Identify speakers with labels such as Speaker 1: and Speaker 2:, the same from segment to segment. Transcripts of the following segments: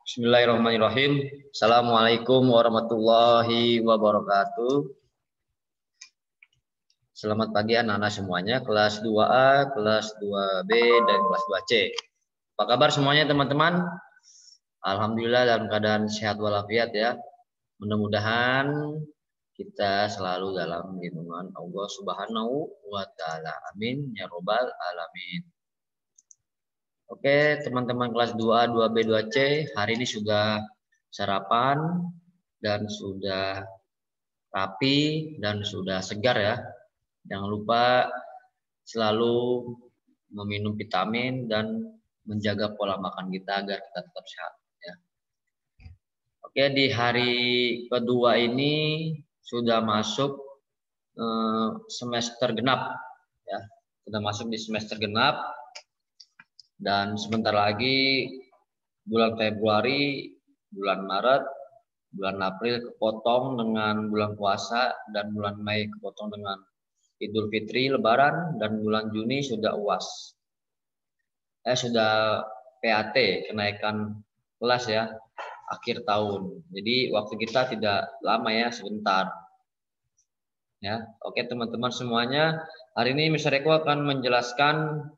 Speaker 1: Bismillahirrahmanirrahim. Assalamualaikum warahmatullahi wabarakatuh. Selamat pagi anak-anak semuanya, kelas 2A, kelas 2B, dan kelas 2C. Apa kabar semuanya teman-teman? Alhamdulillah dalam keadaan sehat walafiat ya. Mudah-mudahan kita selalu dalam lindungan Allah Subhanahu wa Ta'ala. Amin ya Robbal Alamin. Oke, teman-teman kelas 2A, 2B, 2C, hari ini sudah sarapan dan sudah rapi dan sudah segar ya. Jangan lupa selalu meminum vitamin dan menjaga pola makan kita agar kita tetap sehat ya. Oke, di hari kedua ini sudah masuk semester genap ya. Sudah masuk di semester genap. Dan sebentar lagi bulan Februari, bulan Maret, bulan April kepotong dengan bulan puasa, dan bulan Mei kepotong dengan Idul Fitri, Lebaran, dan bulan Juni sudah UAS. Sudah PAT, kenaikan kelas ya, akhir tahun. Jadi waktu kita tidak lama ya, sebentar. Ya, oke teman-teman semuanya, hari ini Mr. Eko akan menjelaskan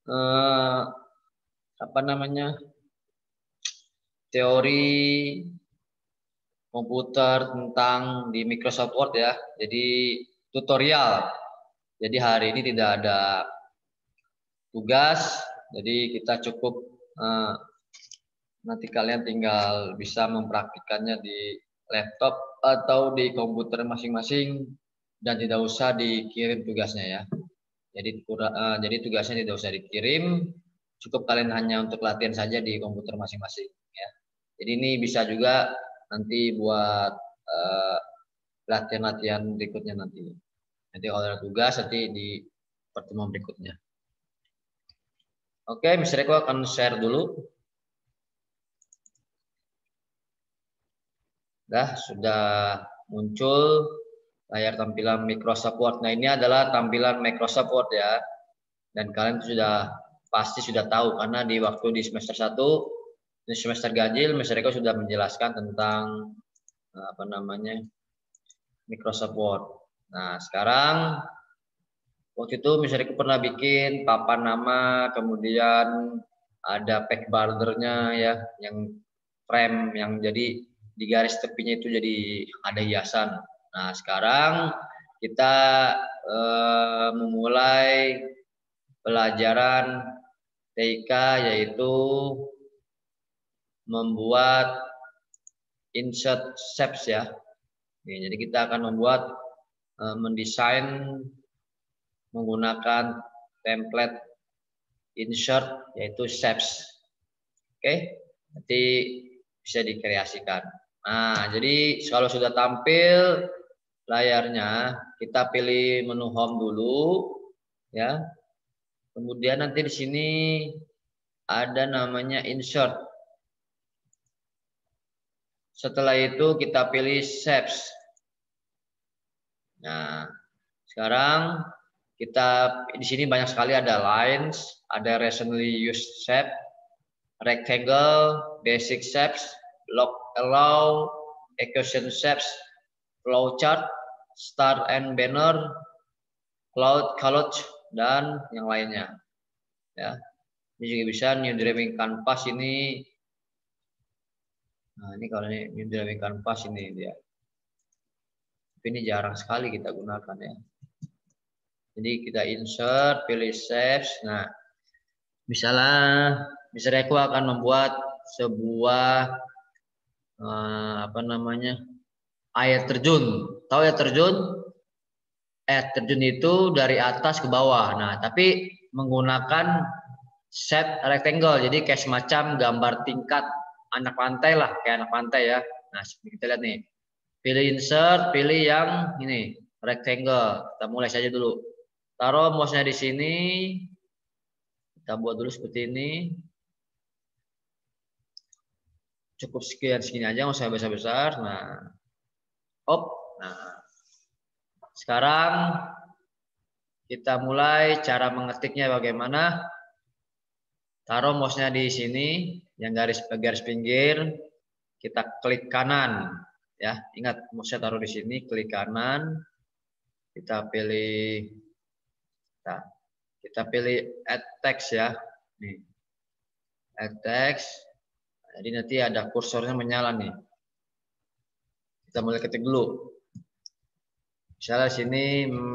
Speaker 1: teori komputer tentang di Microsoft Word ya. Jadi tutorial. Jadi hari ini tidak ada tugas. Jadi kita cukup nanti kalian tinggal bisa mempraktikannya di laptop atau di komputer masing-masing dan tidak usah dikirim tugasnya ya. Jadi tugasnya tidak usah dikirim. Cukup kalian hanya untuk latihan saja di komputer masing-masing ya. Jadi ini bisa juga nanti buat latihan-latihan berikutnya nanti. Nanti kalau ada tugas nanti di pertemuan berikutnya. Oke, Mr. Eko akan share dulu. Sudah muncul layar tampilan Microsoft Word. Nah, ini adalah tampilan Microsoft Word ya. Dan kalian pasti sudah tahu karena di waktu di semester 1 di semester ganjil Mr. Eko sudah menjelaskan tentang Microsoft Word. Nah, sekarang waktu itu Mr. Eko pernah bikin papan nama, kemudian ada back bordernya ya, yang frame yang jadi di garis tepinya itu jadi ada hiasan. Nah, sekarang kita memulai pelajaran TIK yaitu membuat insert shapes ya. Jadi kita akan mendesain menggunakan template insert yaitu shapes. Oke, nanti bisa dikreasikan. Nah, jadi kalau sudah tampil layarnya, kita pilih menu home dulu ya. Kemudian nanti di sini ada namanya insert. Setelah itu kita pilih shapes. Nah, sekarang kita di sini banyak sekali ada lines, ada recently used shape, rectangle, basic shapes, block allow, equation shapes, flowchart, star and banner, cloud collage, dan yang lainnya. Ya, ini juga bisa new drawing canvas ini. Nah, ini kalau ini new drawing canvas ini dia. Tapi ini jarang sekali kita gunakan ya. Jadi kita insert, pilih shapes. Nah, misalnya Eko akan membuat sebuah air terjun. Tahu air terjun? Air terjun itu dari atas ke bawah. Nah, tapi menggunakan shape rectangle. Jadi kayak semacam gambar tingkat anak pantai lah, kayak anak pantai ya. Nah, kita lihat nih. Pilih insert, pilih yang ini, rectangle. Kita mulai saja dulu. Taruh mouse-nya di sini. Kita buat dulu seperti ini. Cukup segini aja, nggak usah besar-besar. Nah, Nah, sekarang kita mulai cara mengetiknya bagaimana. Taruh mouse-nya di sini, yang garis pinggir, kita klik kanan, ya. Ingat, mouse-nya taruh di sini, klik kanan, kita pilih, kita pilih add text ya, nih, add text. Jadi nanti ada kursornya menyala nih. Kita mulai ketik dulu. Misalnya sini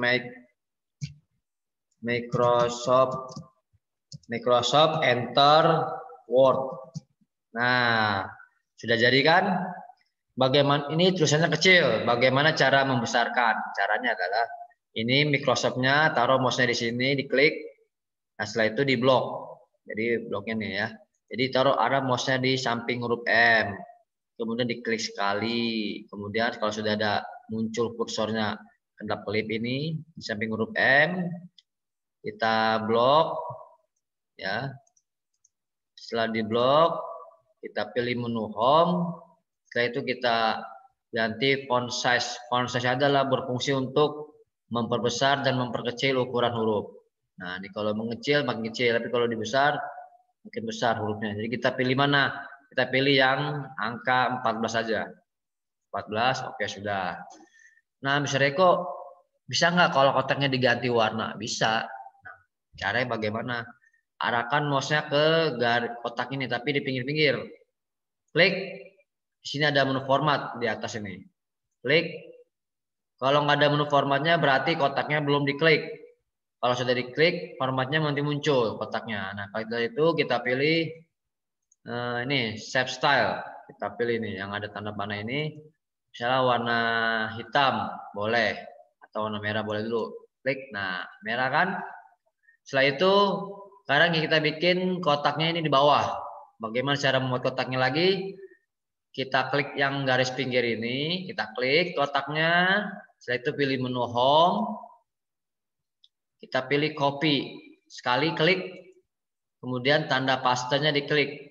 Speaker 1: Microsoft Enter Word. Nah, sudah jadi kan? Bagaimana ini tulisannya kecil? Bagaimana cara membesarkan? Caranya adalah ini Microsoft-nya, taruh mouse-nya di sini, diklik. Nah, setelah itu di blok. Jadi bloknya nih ya. Jadi taruh arah mouse-nya di samping huruf M. Kemudian diklik sekali. Kemudian kalau sudah ada muncul kursornya kedap kelip ini di samping huruf M, kita blok ya. Setelah di blok, kita pilih menu home. Setelah itu kita ganti font size. Font size adalah berfungsi untuk memperbesar dan memperkecil ukuran huruf. Nah, ini kalau mengecil makin kecil, tapi kalau dibesar makin besar hurufnya. Jadi kita pilih mana? Kita pilih yang angka 14 saja. 14, oke sudah. Nah, misalnya kok bisa nggak kalau kotaknya diganti warna? Bisa. Nah, caranya bagaimana? Arahkan mouse-nya ke kotak ini, tapi di pinggir-pinggir. Klik. Di sini ada menu format di atas ini. Klik. Kalau nggak ada menu formatnya, berarti kotaknya belum diklik. Kalau sudah diklik, formatnya nanti muncul kotaknya. Nah, kalau itu kita pilih ini shape style. Kita pilih ini yang ada tanda panah ini. Misalnya warna hitam boleh atau warna merah boleh dulu. Klik. Nah, merah kan? Setelah itu sekarang kita bikin kotaknya ini di bawah. Bagaimana cara membuat kotaknya lagi? Kita klik yang garis pinggir ini, kita klik kotaknya. Setelah itu pilih menu home. Kita pilih copy. Sekali klik. Kemudian tanda pastenya diklik.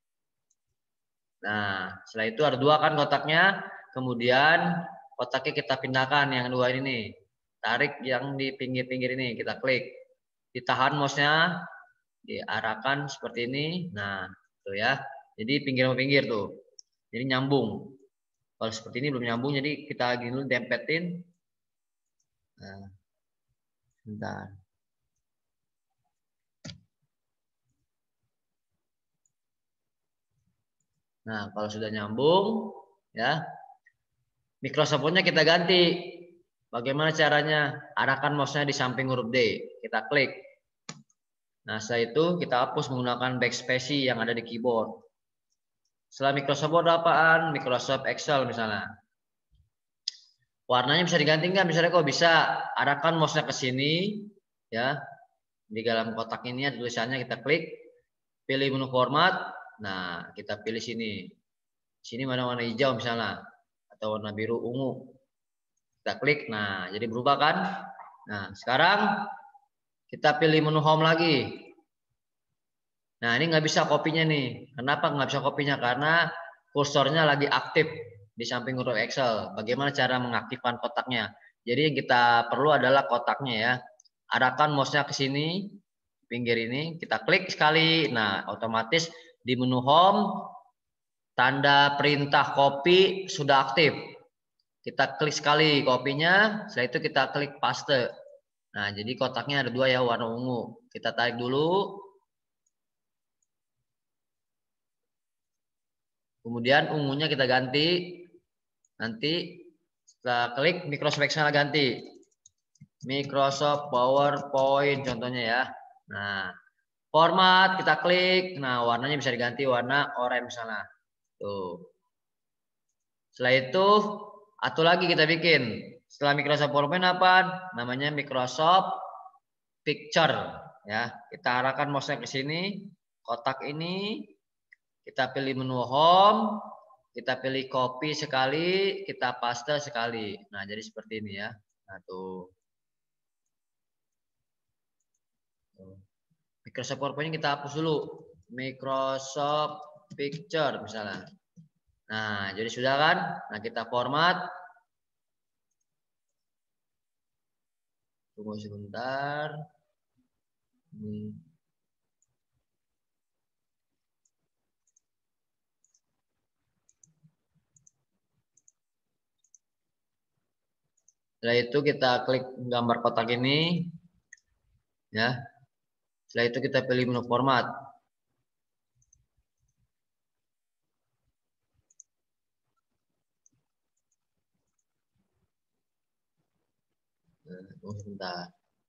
Speaker 1: Nah, setelah itu ada dua kan kotaknya. Kemudian kotaknya kita pindahkan yang dua ini. Tarik yang di pinggir-pinggir ini, kita klik. Ditahan mouse-nya, diarahkan seperti ini. Nah, tuh ya. Jadi pinggir-pinggir tuh. Jadi nyambung. Kalau seperti ini belum nyambung, jadi kita gini dulu tempetin. Nah, bentar. Nah, kalau sudah nyambung, ya, Microsoft Word-nya kita ganti. Bagaimana caranya? Arahkan mouse-nya di samping huruf D. Kita klik. Nah, setelah itu kita hapus menggunakan backspace yang ada di keyboard. Setelah Microsoft Word apaan? Microsoft Excel misalnya. Warnanya bisa diganti nggak? Misalnya kok bisa arahkan mouse-nya ke sini, ya. Di dalam kotak ini ada tulisannya, kita klik, pilih menu format. Nah, kita pilih sini. Sini mana warna hijau misalnya atau warna biru ungu. Kita klik. Nah, jadi berubah kan? Nah, sekarang kita pilih menu home lagi. Nah, ini nggak bisa kopinya nih. Kenapa nggak bisa kopinya? Karena kursornya lagi aktif di samping huruf Excel. Bagaimana cara mengaktifkan kotaknya? Jadi yang kita perlu adalah kotaknya ya. Arahkan mouse-nya ke sini, pinggir ini, kita klik sekali. Nah, otomatis di menu home, tanda perintah copy sudah aktif. Kita klik sekali kopinya, setelah itu kita klik paste. Nah, jadi kotaknya ada dua ya, warna ungu. Kita tarik dulu. Kemudian ungunya kita ganti. Nanti setelah klik Microsoft Excel ganti. Microsoft PowerPoint contohnya ya. Nah, format kita klik. Nah, warnanya bisa diganti warna oranye misalnya. Tuh. Setelah itu, atau lagi kita bikin. Setelah Microsoft PowerPoint apa? Namanya Microsoft Picture. Ya, kita arahkan mouse-nya ke sini, kotak ini, kita pilih menu home, kita pilih copy sekali, kita paste sekali. Nah, jadi seperti ini ya. Nah, tuh. Microsoft PowerPoint kita hapus dulu. Microsoft Picture misalnya. Nah, jadi sudah kan? Nah, kita format. Tunggu sebentar. Setelah itu kita klik gambar kotak ini, ya. Setelah itu kita pilih menu format. Tunggu sebentar.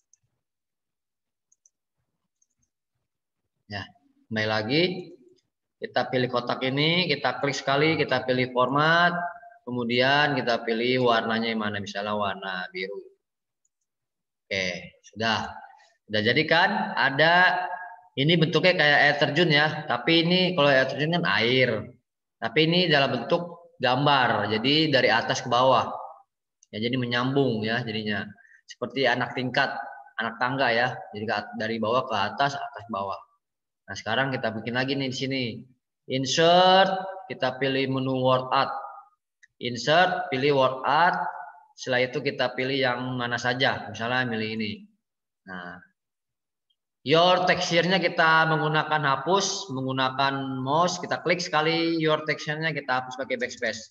Speaker 1: Ya, kembali lagi. Kita pilih kotak ini, kita klik sekali, kita pilih format, kemudian kita pilih warnanya yang mana, misalnya warna biru. Oke, sudah. Sudah jadi kan? Ada, ini bentuknya kayak air terjun ya, tapi ini kalau air terjun kan air. Tapi ini dalam bentuk gambar, jadi dari atas ke bawah. Ya, jadi menyambung ya jadinya. Seperti anak tingkat, anak tangga ya. Jadi dari bawah ke atas, atas bawah. Nah, sekarang kita bikin lagi nih di sini. Insert, kita pilih menu word art. Insert, pilih word art. Setelah itu kita pilih yang mana saja. Misalnya pilih ini. Nah, your texture-nya kita menggunakan hapus, menggunakan mouse, kita klik sekali your texture-nya, kita hapus pakai backspace.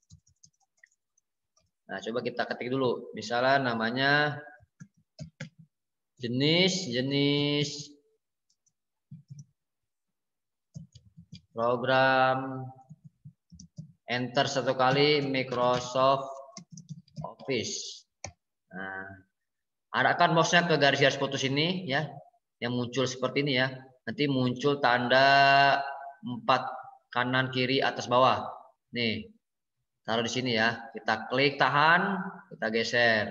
Speaker 1: Nah, coba kita ketik dulu. Misalnya namanya jenis program, enter satu kali, Microsoft Office. Nah, arahkan mouse-nya ke garis-garis putus ini ya, yang muncul seperti ini ya. Nanti muncul tanda 4 kanan kiri atas bawah. Nih, taruh di sini ya. Kita klik tahan, kita geser.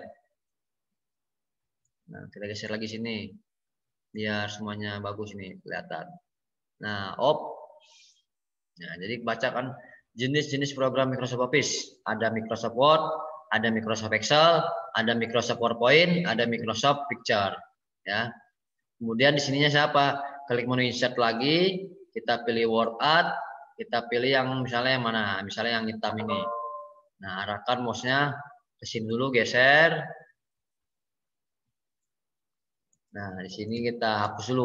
Speaker 1: Nah, kita geser lagi sini, biar semuanya bagus nih kelihatan. Nah, Nah, jadi bacakan jenis-jenis program Microsoft Office. Ada Microsoft Word, ada Microsoft Excel, ada Microsoft PowerPoint, ada Microsoft Picture. Ya. Kemudian di sininya siapa? Klik menu insert lagi, kita pilih Word Art, kita pilih yang misalnya yang mana? Misalnya yang hitam ini. Nah, arahkan mouse-nya ke sini dulu, geser. Nah, di sini kita hapus dulu.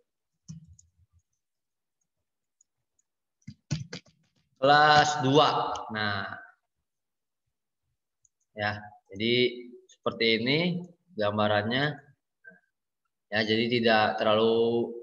Speaker 1: Kelas 2. Nah, ya. Jadi seperti ini gambarannya. Ya, jadi tidak terlalu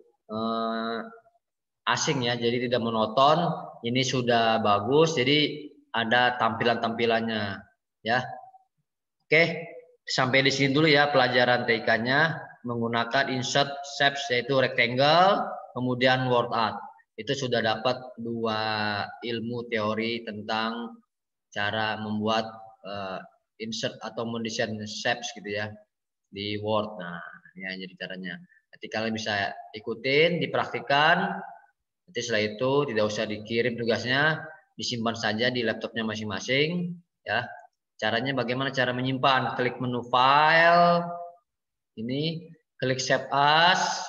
Speaker 1: asing ya, jadi tidak monoton. Ini sudah bagus, jadi ada tampilan-tampilannya ya. Oke, sampai di sini dulu ya pelajaran TIK-nya menggunakan insert shapes yaitu rectangle, kemudian word art. Itu sudah dapat 2 ilmu teori tentang cara membuat insert atau mendesain shapes gitu ya di Word. Nah, ya jadi caranya. Nanti kalian bisa ikutin, dipraktikkan. Nanti setelah itu tidak usah dikirim tugasnya, disimpan saja di laptopnya masing-masing. Ya, caranya bagaimana cara menyimpan? Klik menu file, ini klik save as.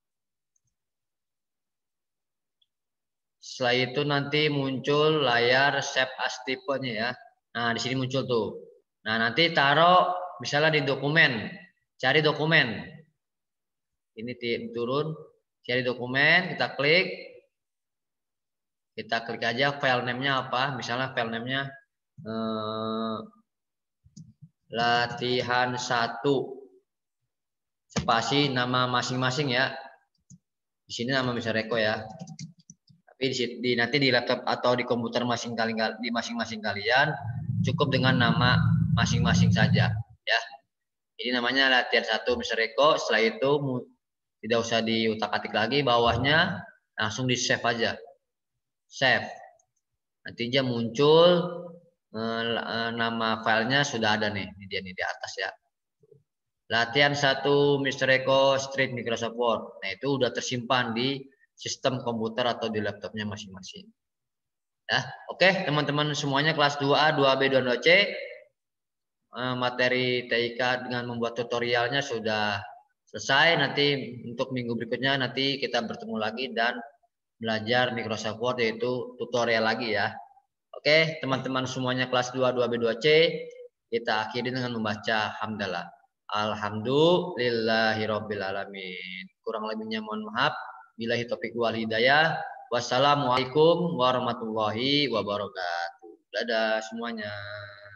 Speaker 1: Setelah itu nanti muncul layar save as tipenya ya. Nah, di sini muncul tuh. Nah, nanti taruh misalnya di dokumen. Cari dokumen. Ini turun, cari dokumen, kita klik. Kita klik aja file name-nya apa. Misalnya file name-nya latihan 1. Spasi nama masing-masing ya. Di sini nama misalnya Reko ya. Tapi nanti di laptop atau di komputer masing-masing kalian cukup dengan nama masing-masing saja ya. Ini namanya latihan 1 Mr. Eko. Setelah itu tidak usah diutak-atik lagi, bawahnya langsung di save aja. Save. Nantinya muncul nama filenya sudah ada nih, ini dia nih di atas ya. Latihan 1 Mr. Eko Street Microsoft Word. Nah, itu udah tersimpan di sistem komputer atau di laptopnya masing-masing. Ya, oke teman-teman semuanya kelas 2A, 2B, 2C. Materi TIK dengan membuat tutorialnya sudah selesai. Nanti untuk minggu berikutnya nanti kita bertemu lagi dan belajar Microsoft Word yaitu tutorial lagi ya. Oke, teman-teman semuanya kelas 2, 2B, 2C, kita akhiri dengan membaca hamdalah. Alhamdulillahirabbil alamin. Kurang lebihnya mohon maaf. Billahi taufiq wal hidayah. Wassalamualaikum warahmatullahi wabarakatuh. Dadah semuanya.